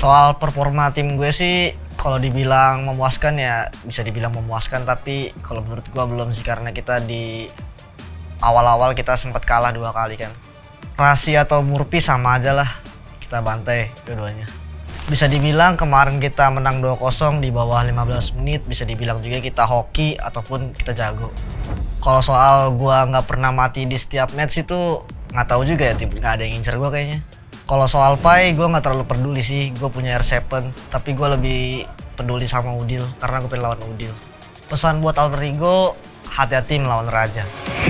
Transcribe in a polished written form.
Soal performa tim gue sih, kalau dibilang memuaskan ya bisa dibilang memuaskan, tapi kalau menurut gue belum sih, karena kita di awal-awal kita sempat kalah 2 kali kan. Rasi atau Murphy sama aja lah, kita bantai dua-duanya. Bisa dibilang kemarin kita menang 2-0 di bawah 15 menit, bisa dibilang juga kita hoki ataupun kita jago. Kalau soal gua nggak pernah mati di setiap match itu nggak tahu juga ya, nggak ada yang ngincer gua kayaknya. Kalau soal Pai, gue nggak terlalu peduli sih. Gue punya R7, tapi gue lebih peduli sama Udil karena gue pengen lawan Udil. Pesan buat Alter Ego, hati-hati melawan Raja.